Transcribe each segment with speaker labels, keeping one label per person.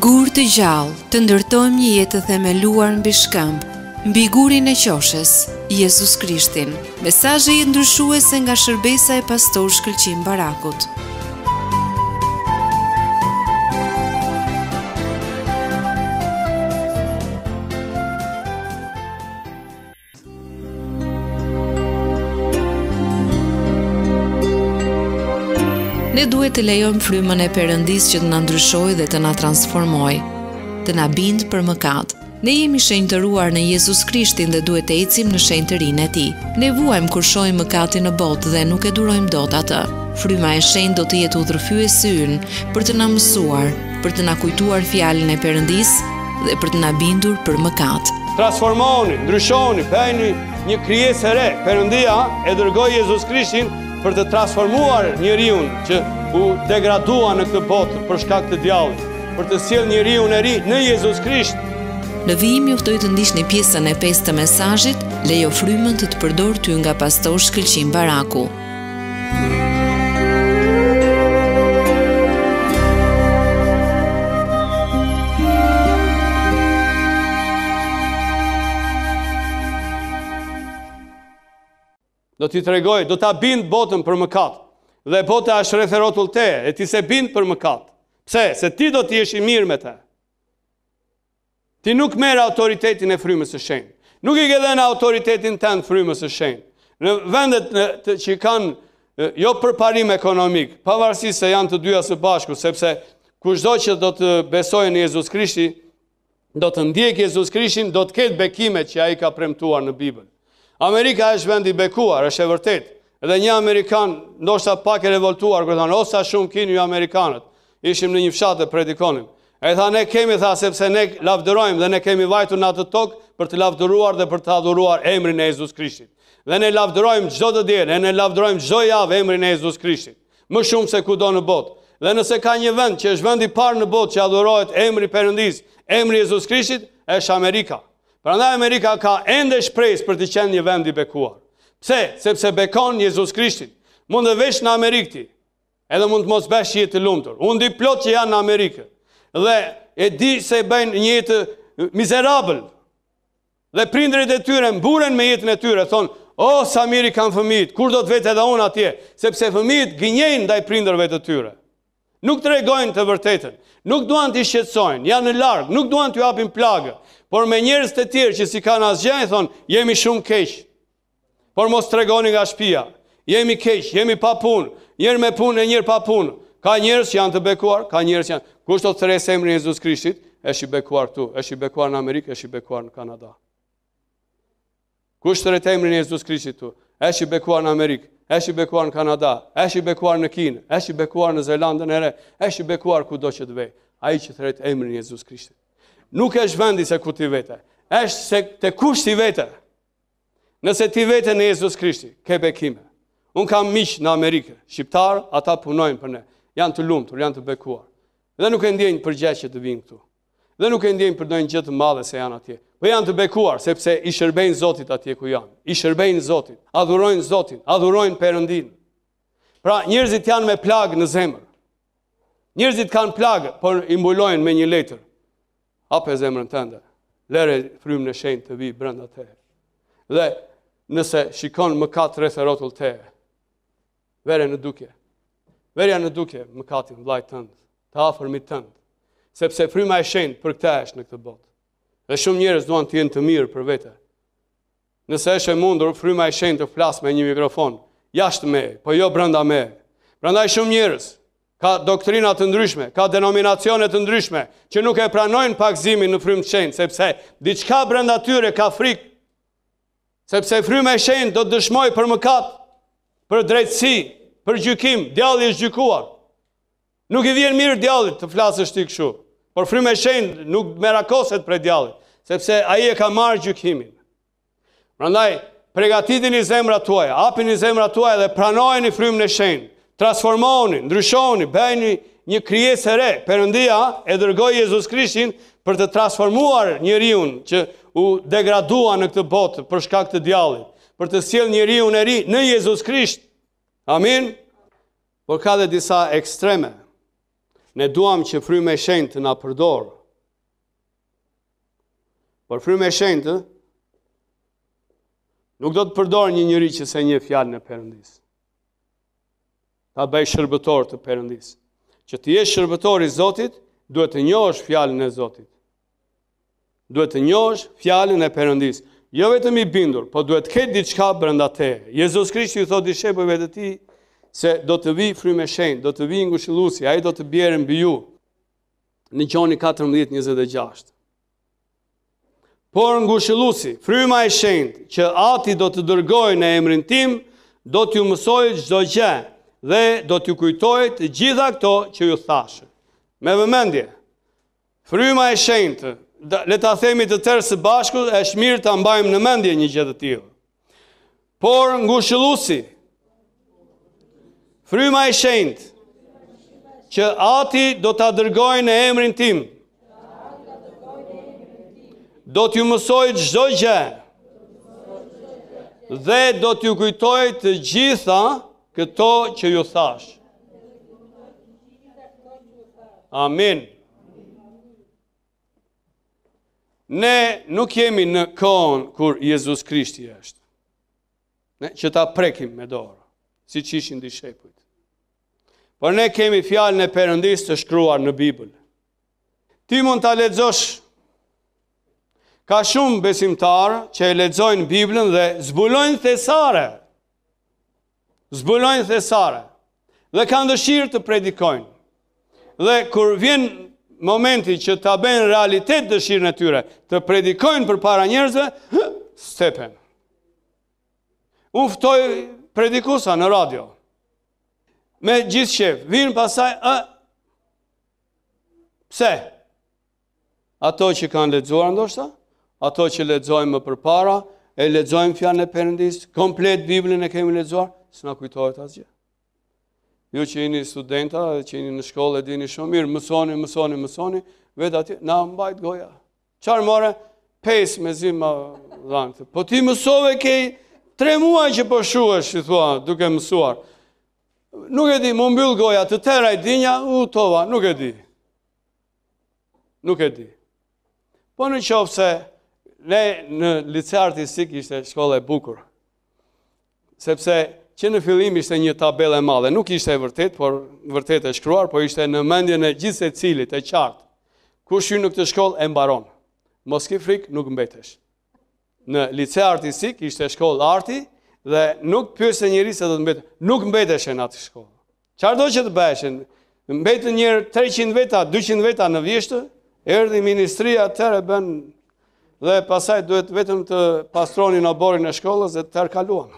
Speaker 1: Gur të gjallë, të ndërtojmë një jetë të themeluar mbi shkëmb, mbi gurin e qoshes, Jezus Krishtin. Mesazhe jetë ndryshuese nga shërbesa e pastor Shkëlqim Barakut. Ne duhet të lejojmë frymën e Perëndisë që të na ndryshojë dhe të na transformojë, të na bindë për mëkat. Ne jemi shenjtëruar në Jezus Krishtin dhe duhet të ecim në shenjtërinë e Tij. Ne vuajmë kur shohim mëkatin në botë dhe nuk e durojmë dot atë. Fryma e shenjtë do të jetë udhërfyesi ynë për të na mësuar, për të na kujtuar fjalën e Perëndisë dhe për të na bindur për mëkat.
Speaker 2: Transformoni, ndryshoni, bëjeni një krijesë e re. Perëndia e dërgoi Jezus Krishtin për të transformuar njeriu që u degradua në këtë botë për shkak të djallit, për të sjellë njeriu e ri në Jezus Krisht.
Speaker 1: Në vijim ju ftoj të ndiqni pjesën e 5 të mesazhit, lejo frymën të përdor ty nga pastor Shkëlqim Baraku.
Speaker 2: Do t'i tregoj, do t'a bind botën për mëkat. Dhe bota është rreth e rrotull te, e ti se bind për mëkat. Pse? Se ti do t'i jesh i mirë me te. Ti nuk merr autoritetin e frymës së shenjtë. Nuk i ke dhënë autoritetin tënd frymës së shenjtë. Në vendet që kanë jo përparim ekonomik, pavarësisht se janë të dyja së bashku, sepse kushdo që do të besojë në Jezus Krishtin, do të ndjek Jezus Krishtin, do të ketë bekimet që ai ka premtuar në Bibël. Amerika është vend i bekuar, është e vërtet. Edhe një Amerikan, ndoshta pak e revoltuar, kur thonë, o sa shumë keni ju Amerikanët. Ishim në një fshat të predikonim. E tha, ne kemi, tha, sepse ne lavdërojmë dhe ne kemi vajtur në atë tokë për të lavdëruar dhe për të adhuruar emrin e Jezus Krishtit. Dhe ne lavdërojmë çdo të diel, ne lavdërojmë çdo javë emrin e Jezus Krishtit. Më shumë se kudo në botë. Dhe nëse ka një vend që është vendi i parë në botë që adhurohet emri Perëndis, emri Jezus Krishtit, është Amerika. Prandaj Amerika ka ende shpresë për të qenë një vend i bekuar. Pse? Sepse bekon Jezus Krishtin. Mund të vesh në Amerikë ti, edhe mund të mos bësh jetë të lumtur. Unë di plot që janë në Amerikë dhe e di se bëjnë një jetë mizerabël. Dhe prindërit e tyre mburen me jetën e tyre, thonë, o sa mirë kanë fëmijët, kur do të vetë edhe unë atje, sepse fëmijët gënjejnë ndaj prindërve të tyre. Nuk tregojnë të vërtetën, nuk duan t'i shqetësojnë, janë në larg, nuk duan t'ju japin plagë. Por me njerëz të tjerë që si kanë asgjë, thonë, jemi shumë keq. Por mos tregoni nga shtëpia. Jemi keq, jemi pa punë, njëri me punë e njëri pa punë. Ka njerëz që janë të bekuar, ka njerëz që janë. Kush do të thresë emrin e Jezus Krishtit, është i bekuar këtu, është i bekuar në Amerikë, është i bekuar në Kanada. Kush thret emrin e Jezus Krishtit këtu, është i bekuar në Amerikë, është i bekuar në Kanada, është i bekuar në Kinë, është i bekuar në Zelandën e Re, është i bekuar kudo që të vej. Ai që thret emrin e Jezus Krishtit. Nuk është vendi se ku ti vete, është se te kush ti vete. Nëse ti vete në Jezus Krishti, ke bekime. Unë kam miq në Amerikë, shqiptar, ata punojnë për ne, janë të lumtur, janë të bekuar. Dhe nuk e ndjejnë për gjë që të vinë këtu. Dhe nuk e ndjejnë për ndonjë gjë të madhe se janë atje. Po janë të bekuar sepse i shërbejnë Zotit atje ku janë. I shërbejnë Zotin, adhurojnë Zotin, adhurojnë Perëndin. Pra njerëzit janë me plagë në zemër. Njerëzit kanë plagë, por i mbulojnë me një letër. Hape zemrën tënde, lere frymën e shenjtë të vi brenda teje. Dhe nëse shikon mëkat rreth e rrotull teje, verja në dukje. Verja në dukje mëkatin vllajt tënd, të afërmit tënd, sepse fryma e shenjtë për këtë është në këtë botë. Dhe shumë njerëz duan të jenë të mirë për vete. Nëse është e mundur, fryma e shenjtë të flas me një mikrofon jashtë meje, po jo brenda meje. Prandaj shumë njerëz ka doktrina të ndryshme, ka denominacione të ndryshme, që nuk e pranojnë pagëzimin në frymë të shenjtë, sepse diçka brenda tyre ka frikë, sepse fryma e shenjtë do të dëshmojë për mëkat, për drejtësi, për gjykim, djalli është gjykuar. Nuk i vjen mirë djallit të flasësh ti kështu, por fryma e shenjtë nuk merakoset prej djallit, sepse ai e ka marrë gjykimin. Prandaj, përgatitini zemrat tuaja, hapini zemrat tuaja dhe pranojeni frymën e shenjtë. Transformoni, ndryshoni, bëjni një krijesë e re. Perëndia e dërgoi Jezus Krishtin për të transformuar njeriu që u degradua në këtë botë për shkak të djallit, për të sjellë njeriu e ri në Jezus Krisht. Amin. Por ka dhe disa ekstreme. Ne duam që fryma e shenjtë të na përdor Por fryma e shenjtë nuk do të përdor një njeri që se një fjalën e Perëndis. Ta bëj shërbëtor të Perëndis. Që të jesh shërbëtor i Zotit, duhet të njohësh fjalën e Zotit. Duhet të njohësh fjalën e Perëndis. Jo vetëm i bindur, po duhet të ketë diçka brenda teje. Jezus Krishti i thotë dishepujve të tij se do të vi frymë e shenjtë, do të vi ngushëlluesi, ai do të bjerë mbi ju. Në Gjoni 14:26. Por ngushëlluesi, fryma e shenjtë që Ati do të dërgojë në emrin tim, do t'ju mësojë çdo gjë dhe do t'ju kujtojë të gjitha këto që ju thash. Me vëmendje, fryma e shenjtë, le ta themi të tërë së bashku, është mirë ta mbajmë në mendje një gjë të tillë. Por ngushëlluesi, fryma e shenjtë që Ati do ta dërgojë në emrin tim, do t'ju mësoj çdo gjë dhe do t'ju kujtoj të gjitha këto që ju thash. Amen. Ne nuk jemi në kohën kur Jezus Krishti është. Ne që ta prekim me dorë, siç ishin dishepujt. Por ne kemi fjalën e Perëndis të shkruar në Bibël. Ti mund ta lexosh. Ka shumë besimtarë që e lexojnë Biblën dhe zbulojnë thesare. Zbulojnë thesare. Dhe kanë dëshirë të predikojnë. Dhe kur vjen momenti që ta bëjnë realitet dëshirën e tyre, të predikojnë përpara njerëzve, stepen. Unë ftoj predikuesa në radio. Me gjithë shef, vinë pasaj, pse? Ato që kanë lexuar ndoshta, ato që lexojmë më përpara, e lexojmë fjalën e Perëndis, komplet Biblën e kemi lexuar, s'na kujtohet asgjë. Ju që jeni studenta, që jeni në shkollë, e dini shumë mirë, mësoni, vetë atje, na mbajt goja. Çfarë more? 5 me zi më dhanë. Po ti mësove ke 3 muaj që po shuhesh, i thua, duke mësuar. Nuk e di, më mbyll goja, të tëra i dinja, tova, nuk e di. Nuk e di. Po në qoftë se ne në liceu artistik ishte shkolla e bukur. Sepse që në fillim ishte një tabelë e madhe, nuk ishte e vërtet, por vërtet e shkruar, po ishte në mendjen e gjithë secilit e qartë. Kush hyn në këtë shkollë e mbaron. Mos ke frikë, nuk mbetesh. Në liceu artistik ishte shkollë arti dhe nuk pyeste njëri se do të mbetesh. Nuk mbetesh në atë shkollë. Çfarë do që të bëhesh? Mbetën njërë 300 veta, 200 veta në vjeshtër, erdhi ministria atëherë bën dhe pasaj duhet vetëm të pastronin oborin e shkollës dhe të tërë kaluan.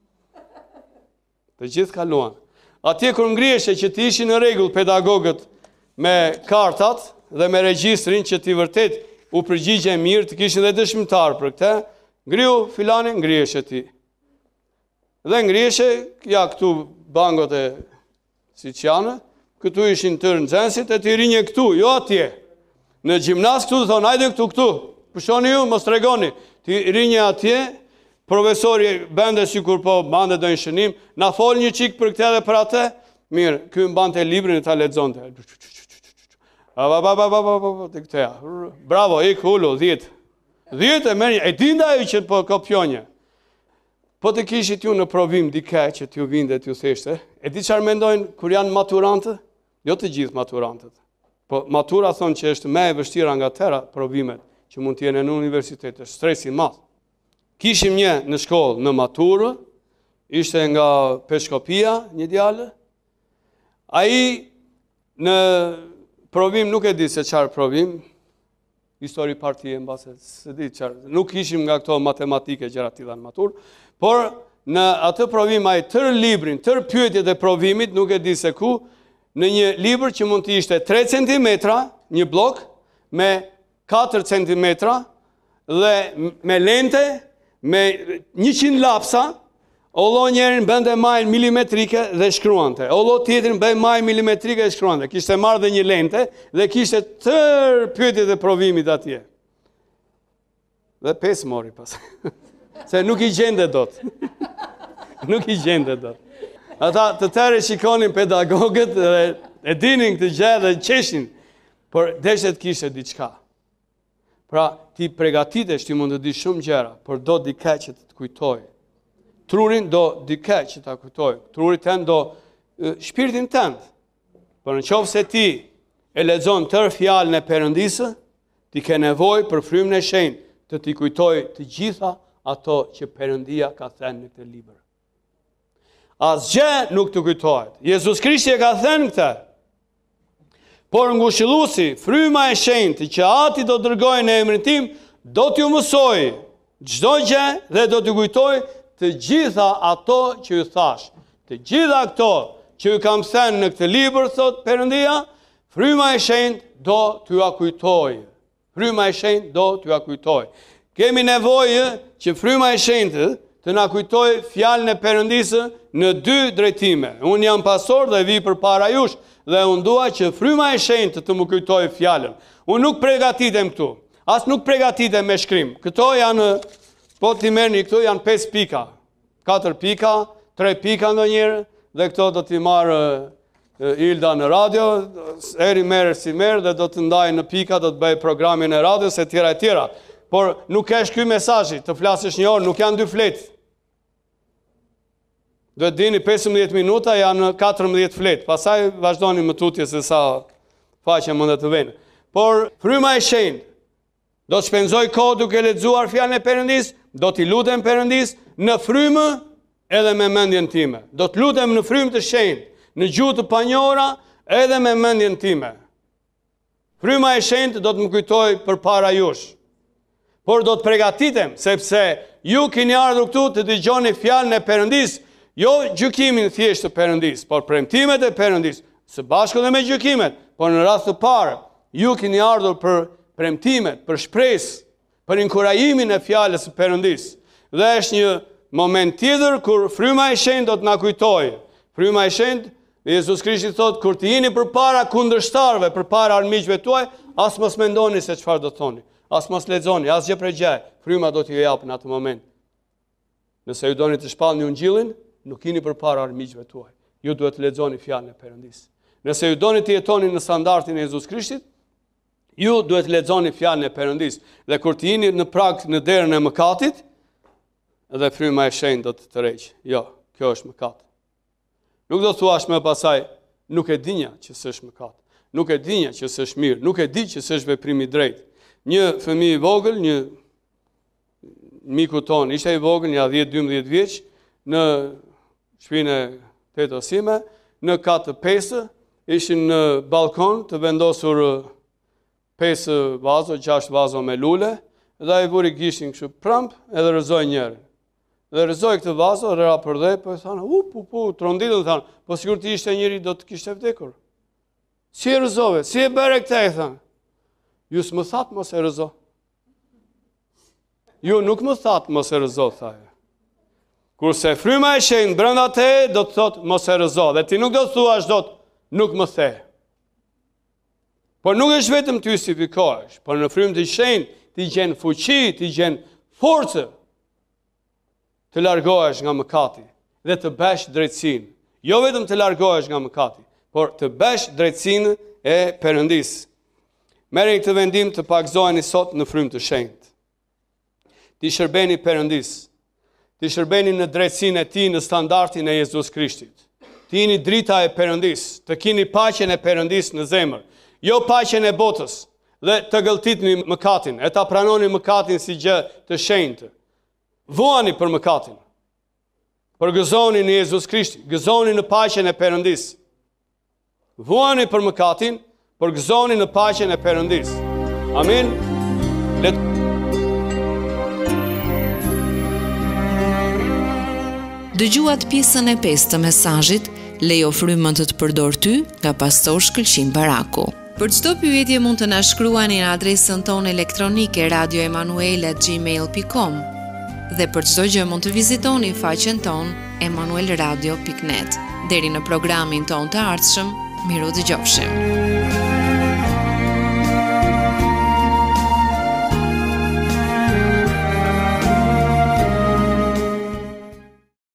Speaker 2: Të gjithë kaluan. Atje kur ngrieshe që të ishin në rregull pedagogët me kartat dhe me regjistrin që ti vërtet u përgjigje mirë, të kishin dhe dëshmitar për këtë, ngriu filani, ngrieshe ti. Dhe ngrieshe, ja këtu bangot e siçjanë, këtu ishin tërë nxënësit e ti rinje këtu, jo atje. Në gjimnas këtu të thonë, hajde këtu, pushoni ju, mos tregoni. Ti rinje atje, profesori bende si kur po bande do një shënim, na fol një qik për këte dhe për atë, mirë, kjo më bante librin e ta lexonte. Të këteja, bravo, ik hullu, 10. 10 e mërnjë, e dinda ju që po kopjonje. Po të kishit ju në provim dike që t'ju vinde t'ju theshte, e di çfarë mendojnë kur janë maturantët? Jo të gjithë maturantët. Po matura thonë që është më e vështira nga tëra provimet që mund t'jene në universitet, është stresi madh. Kishim një në shkollë në maturë, ishte nga Peshkopia, një djalë. Ai në provim nuk e di se çfarë provim, histori partie mbase, se di çfarë. Nuk ishim nga këto matematike gjëra të tilla në maturë, por në atë provim ai tërë librin, tërë pyetjet e provimit, nuk e di se ku, në një libër që mund të ishte 3 cm, një blok, me 4 cm, dhe me lente, me 100 lapsa, ollo njerin bënde majnë milimetrike dhe shkruante. Ollo tjetrin bënde majnë milimetrike dhe shkruante. Kishte marrë dhe një lente dhe kishte tërë pyetjet e provimit atje. Dhe 5 mori pas. Se nuk i gjende dot. Nuk i gjende dot. Ata të tërë shikonin pedagogët dhe e dinin këtë gjë dhe qeshin, por deshet kishte diçka. Pra ti përgatitesh, ti mund të di shumë gjëra, por do dikë që të kujtoj. Trurin do dikë që ta kujtoj. Truri tënd do shpirtin tënd. Por nëse ti e lexon tërë fjalën e Perëndisë, ti ke nevojë për frymën e shenjtë të t'i kujtoj të gjitha ato që Perëndia ka thënë në këtë libër. Asgjë nuk të kujtohet. Jezus Krishti e ka thënë këtë. Por ngushëlluesi, fryma e shenjtë që Ati do dërgojë në emrin tim, do t'ju mësoj çdo gjë dhe do t'ju kujtoj të gjitha ato që ju thash. Të gjitha ato që ju kam thënë në këtë libër, thot Perëndia, fryma e shenjtë do t'ju kujtoj. Fryma e shenjtë do t'ju kujtoj. Kemi nevojë që fryma e shenjtë të na kujtoj fjalën e Perëndisë në dy drejtime. Unë jam pastor dhe vi përpara jush dhe unë dua që fryma e shenjtë të më kujtoj fjalën. Unë nuk përgatitem këtu. As nuk përgatitem me shkrim. Këto janë, po ti merrni këto janë 5 pika. 4 pika, 3 pika ndonjëherë dhe këto do t'i marr Ilda në radio, eri merr si merr dhe do të ndaj në pika, do të bëj programin e radios e tjera e tjera. Por nuk kesh ky mesazhi, të flasësh një orë, nuk janë 2 fletë. Duhet dini 15 minuta janë 14 fletë. Pastaj vazhdoni më tutje se sa faqe mund të vënë. Por fryma e shenjtë do të shpenzoj kohë duke lexuar fjalën e Perëndisë, do t'i lutem Perëndisë në frymë edhe me mendjen time. Do të lutem në frymë të shenjtë, në gjuhë të panjohura edhe me mendjen time. Fryma e shenjtë do të më kujtoj përpara jush. Por do të përgatitem sepse ju keni ardhur këtu të dëgjoni fjalën e Perëndisë, jo gjykimin thjesht të Perëndisë, por premtimet e Perëndisë, së bashku dhe me gjykimet, por në rast të parë, ju keni ardhur për premtimet, për shpresë, për inkurajimin e fjalës së Perëndisë. Dhe është një moment tjetër kur fryma e shenjtë do të na kujtojë. Fryma e shenjtë, Jezus Krishti thotë, kur të jeni përpara kundërshtarëve, përpara armiqve tuaj, as mos mendoni se çfarë do të thoni, as mos lexoni, as gjë për gjë. Fryma do t'ju japë në atë moment. Nëse ju doni të shpallni ungjillin, nuk jeni përpara armiqve tuaj. Ju duhet të lexoni fjalën e Perëndisë. Nëse ju doni të jetoni në standardin e Jezus Krishtit, ju duhet të lexoni fjalën e Perëndisë. Dhe kur të jeni në prag në derën e mëkatit, edhe fryma e shenjtë do të tërheqë. Jo, kjo është mëkat. Nuk do thuash më pasaj, nuk e dinja që s'është mëkat. Nuk e dinja që s'është mirë. Nuk e di që s'është veprim i drejtë. Një fëmijë i vogël, një miku ton, ishte i vogël, një 10-12 vjeç, në shpinë e tetosime, në katë 5, ishin në balkon të vendosur 5 vazo, 6 vazo me lule, dhe ai vuri gishtin kështu prap edhe rrëzoi njërin. Dhe rrëzoi këtë vazo, rëra për dhe, po thanë, tronditën thanë, po sigur të ishte njëri do të kishte vdekur. Si e rrëzove, si e bëre këtë e thanë? Ju s'më thatë mos e rrëzo. Ju nuk më thatë mos e rrëzo, thaje. Kurse fryma e shenjtë brenda te do të thotë mos e rrëzo, dhe ti nuk do të thuash dot nuk më the. Por nuk është vetëm të justifikohesh, por në frymën e shenjtë ti gjen fuqi, ti gjen forcë të largohesh nga mëkati dhe të bësh drejtsinë. Jo vetëm të largohesh nga mëkati, por të bësh drejtsinë e Perëndisë. Merrni këtë vendim të pagëzoheni sot në frymë të shenjtë. Ti shërbeni Perëndisë. Ti shërbeni në drejtsinë e tij, në standardin e Jezus Krishtit. Ti jeni drita e Perëndisë, të keni paqen e Perëndisë në zemër, jo paqen e botës, dhe të gëlltitni mëkatin, e ta pranoni mëkatin si gjë të shenjtë. Vuani për mëkatin. Por gëzoni në Jezus Krishti, gëzoni në paqen e Perëndisë. Vuani për mëkatin, por gëzoni në paqen e Perëndisë. Amin.
Speaker 1: Dëgjuat pjesën e 5 të mesazhit Lejo frymën të përdor ty nga pastor Shkëlqim Baraku. Për çdo pyetje mund të na shkruani në adresën tonë elektronike radioemanuel@gmail.com dhe për çdo gjë mund të vizitoni faqen tonë emanuelradio.net. Deri në programin tonë të ardhshëm, miru dëgjofshim.